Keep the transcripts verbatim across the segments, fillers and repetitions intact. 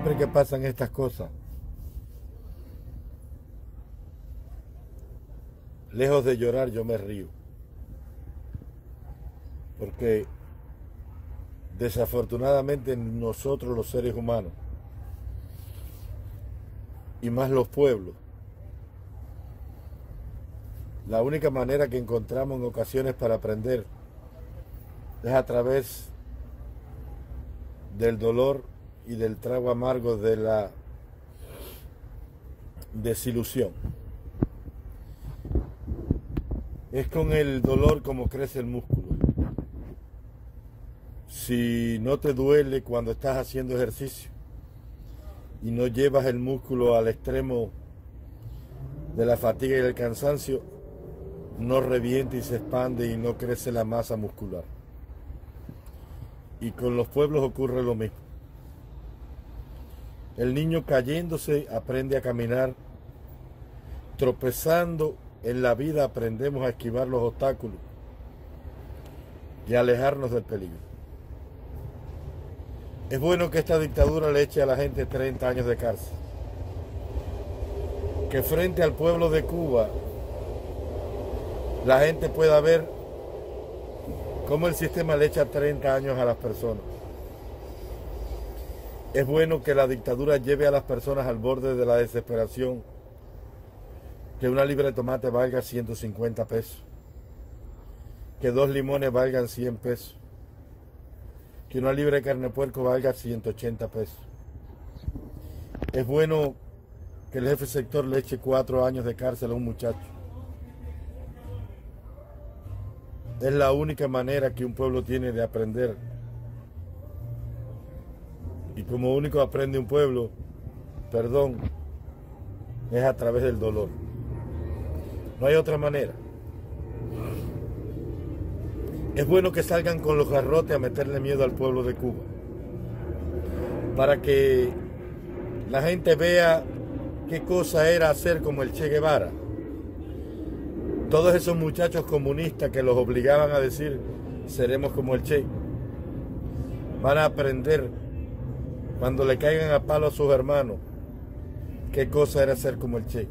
Siempre que pasan estas cosas, lejos de llorar, yo me río. Porque desafortunadamente nosotros los seres humanos, y más los pueblos, la única manera que encontramos en ocasiones para aprender es a través del dolor y del trago amargo de la desilusión. Es con el dolor como crece el músculo. Si no te duele cuando estás haciendo ejercicio y no llevas el músculo al extremo de la fatiga y del cansancio, no revienta y se expande y no crece la masa muscular. Y con los pueblos ocurre lo mismo. El niño cayéndose aprende a caminar, tropezando en la vida aprendemos a esquivar los obstáculos y a alejarnos del peligro. Es bueno que esta dictadura le eche a la gente treinta años de cárcel. Que frente al pueblo de Cuba la gente pueda ver cómo el sistema le echa treinta años a las personas. Es bueno que la dictadura lleve a las personas al borde de la desesperación, que una libra de tomate valga ciento cincuenta pesos, que dos limones valgan cien pesos, que una libra de carne de puerco valga ciento ochenta pesos. Es bueno que el jefe sector le eche cuatro años de cárcel a un muchacho. Es la única manera que un pueblo tiene de aprender. Y como único aprende un pueblo, perdón, es a través del dolor. No hay otra manera. Es bueno que salgan con los garrotes a meterle miedo al pueblo de Cuba, para que la gente vea qué cosa era hacer como el Che Guevara. Todos esos muchachos comunistas que los obligaban a decir, seremos como el Che, van a aprender cuando le caigan a palo a sus hermanos qué cosa era ser como el Che.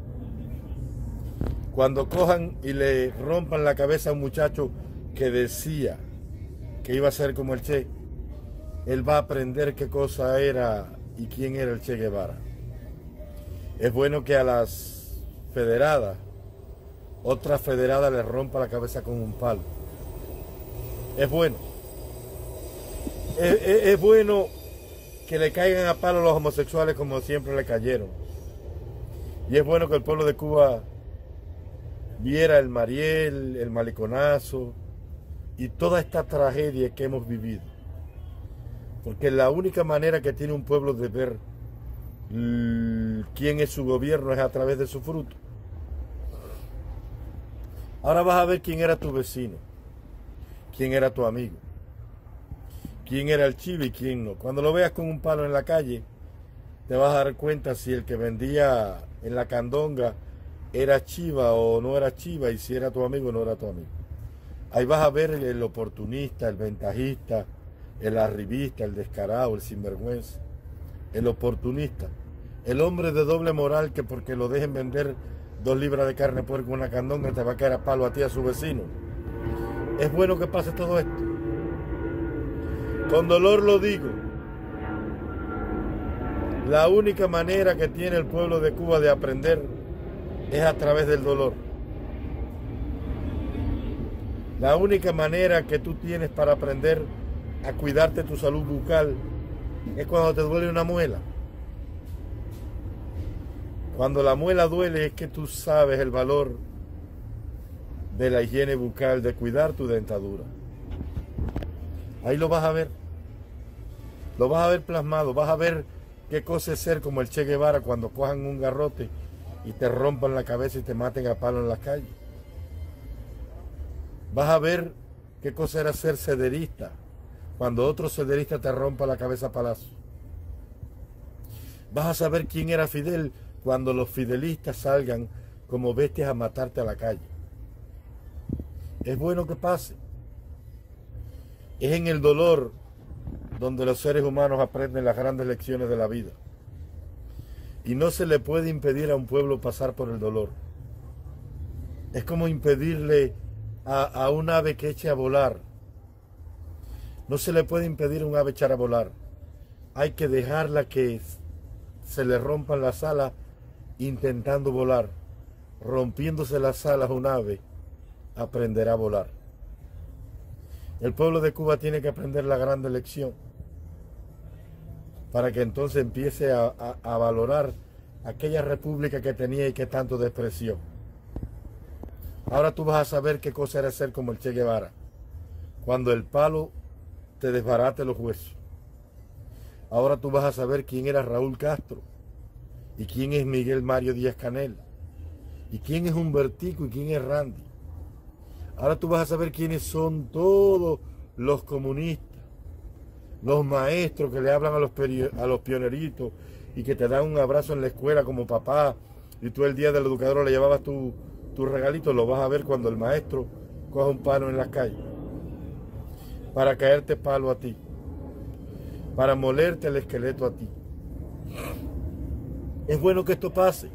Cuando cojan y le rompan la cabeza a un muchacho que decía que iba a ser como el Che, él va a aprender qué cosa era y quién era el Che Guevara. Es bueno que a las federadas, otra federada le rompa la cabeza con un palo. Es bueno. Es, es, es bueno que le caigan a palo a los homosexuales como siempre le cayeron. Y es bueno que el pueblo de Cuba viera el Mariel, el maliconazo y toda esta tragedia que hemos vivido. Porque la única manera que tiene un pueblo de ver quién es su gobierno es a través de su fruto. Ahora vas a ver quién era tu vecino, quién era tu amigo, quién era el chivo y quién no. Cuando lo veas con un palo en la calle, te vas a dar cuenta si el que vendía en la candonga era chiva o no era chiva, y si era tu amigo o no era tu amigo. Ahí vas a ver el oportunista, el ventajista, el arribista, el descarado, el sinvergüenza, el oportunista, el hombre de doble moral que porque lo dejen vender dos libras de carne de puerco en una candonga te va a caer a palo a ti y a su vecino. Es bueno que pase todo esto. Con dolor lo digo. La única manera que tiene el pueblo de Cuba de aprender es a través del dolor. La única manera que tú tienes para aprender a cuidarte tu salud bucal es cuando te duele una muela. Cuando la muela duele es que tú sabes el valor de la higiene bucal, de cuidar tu dentadura. Ahí lo vas a ver. Lo vas a ver plasmado. Vas a ver qué cosa es ser como el Che Guevara cuando cojan un garrote y te rompan la cabeza y te maten a palo en las calles. Vas a ver qué cosa era ser cederista cuando otro cederista te rompa la cabeza a palazos. Vas a saber quién era Fidel cuando los fidelistas salgan como bestias a matarte a la calle. Es bueno que pase. Es en el dolor donde los seres humanos aprenden las grandes lecciones de la vida. Y no se le puede impedir a un pueblo pasar por el dolor. Es como impedirle a, a un ave que eche a volar. No se le puede impedir a un ave echar a volar. Hay que dejarla que se le rompan las alas intentando volar. Rompiéndose las alas un ave aprenderá a volar. El pueblo de Cuba tiene que aprender la grande lección para que entonces empiece a, a, a valorar aquella república que tenía y que tanto despreció. Ahora tú vas a saber qué cosa era ser como el Che Guevara, cuando el palo te desbarate los huesos. Ahora tú vas a saber quién era Raúl Castro y quién es Miguel Mario Díaz-Canel y quién es Humbertico y quién es Randy. Ahora tú vas a saber quiénes son todos los comunistas, los maestros que le hablan a los, a los pioneritos y que te dan un abrazo en la escuela como papá, y tú el día del educador le llevabas tu, tu regalito. Lo vas a ver cuando el maestro coja un palo en la calle para caerte palo a ti, para molerte el esqueleto a ti. Es bueno que esto pase.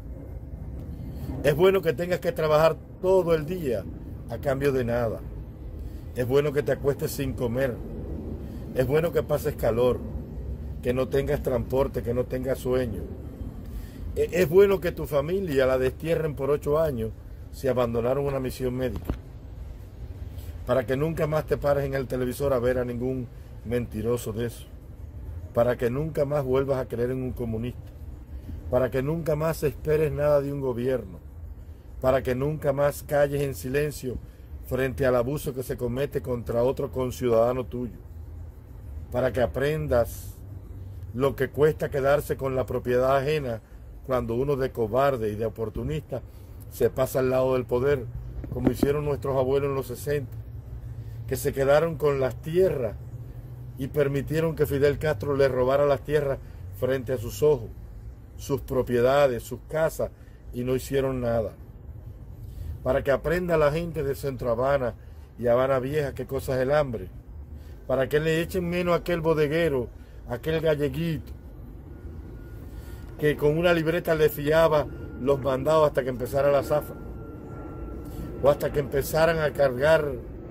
Es bueno que tengas que trabajar todo el día a cambio de nada. Es bueno que te acuestes sin comer. Es bueno que pases calor, que no tengas transporte, que no tengas sueño. Es bueno que tu familia la destierren por ocho años si abandonaron una misión médica, para que nunca más te pares en el televisor a ver a ningún mentiroso de eso, para que nunca más vuelvas a creer en un comunista, para que nunca más esperes nada de un gobierno, para que nunca más calles en silencio frente al abuso que se comete contra otro conciudadano tuyo, para que aprendas lo que cuesta quedarse con la propiedad ajena cuando uno de cobarde y de oportunista se pasa al lado del poder, como hicieron nuestros abuelos en los sesenta, que se quedaron con las tierras y permitieron que Fidel Castro le robara las tierras frente a sus ojos, sus propiedades, sus casas, y no hicieron nada. Para que aprenda la gente de Centro Habana y Habana Vieja qué cosa es el hambre, para que le echen menos a aquel bodeguero, a aquel galleguito, que con una libreta le fiaba los mandados hasta que empezara la zafra, o hasta que empezaran a cargar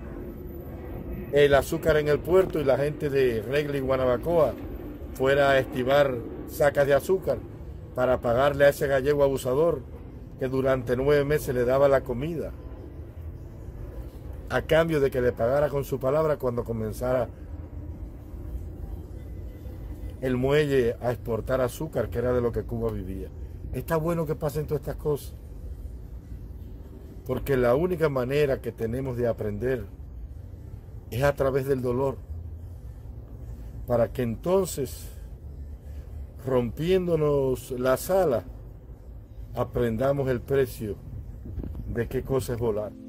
el azúcar en el puerto y la gente de Regla y Guanabacoa fuera a estivar sacas de azúcar para pagarle a ese gallego abusador que durante nueve meses le daba la comida, a cambio de que le pagara con su palabra cuando comenzara el muelle a exportar azúcar, que era de lo que Cuba vivía. Está bueno que pasen todas estas cosas, porque la única manera que tenemos de aprender es a través del dolor, para que entonces, rompiéndonos las alas, aprendamos el precio de qué cosa es volar.